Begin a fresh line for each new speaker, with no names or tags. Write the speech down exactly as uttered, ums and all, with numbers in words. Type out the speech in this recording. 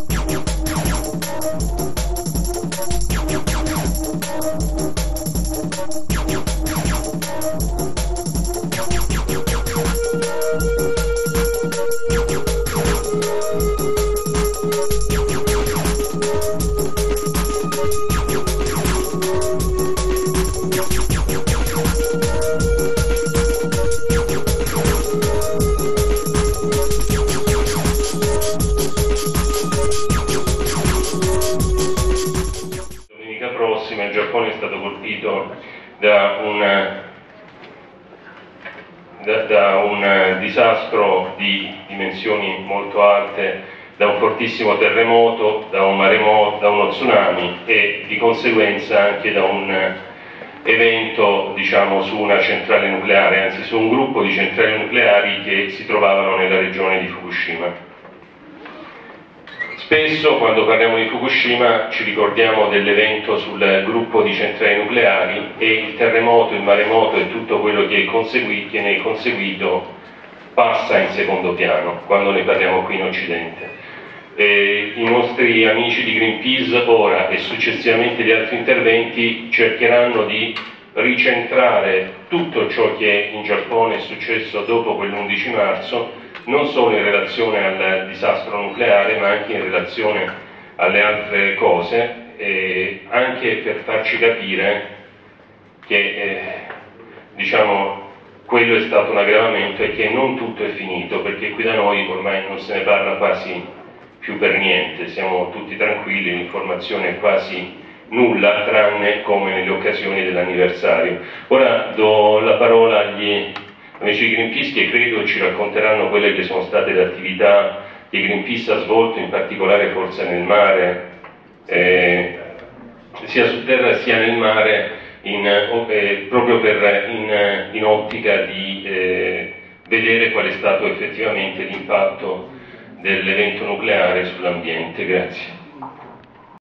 Il Giappone è stato colpito da un, da, da un disastro di dimensioni molto alte, da un fortissimo terremoto, da un maremoto, da uno tsunami e di conseguenza anche da un evento, diciamo, su una centrale nucleare, anzi su un gruppo di centrali nucleari che si trovavano nella regione di Fukushima. Spesso quando parliamo di Fukushima ci ricordiamo dell'evento sul gruppo di centrali nucleari e il terremoto, il maremoto e tutto quello che, è conseguito, che ne è conseguito passa in secondo piano quando ne parliamo qui in Occidente. E i nostri amici di Greenpeace ora e successivamente gli altri interventi cercheranno di ricentrare tutto ciò che in Giappone è successo dopo quell'undici marzo, non solo in relazione al disastro nucleare ma anche in relazione alle altre cose, e anche per farci capire che eh, diciamo, quello è stato un aggravamento e che non tutto è finito, perché qui da noi ormai non se ne parla quasi più per niente, siamo tutti tranquilli, l'informazione è quasi nulla tranne come nelle occasioni dell'anniversario. Ora do la parola agli amici di Greenpeace che credo ci racconteranno quelle che sono state le attività che Greenpeace ha svolto, in particolare forse nel mare, eh, sia su terra sia nel mare, in, eh, proprio per, in, in ottica di eh, vedere qual è stato effettivamente l'impatto dell'evento nucleare sull'ambiente. Grazie.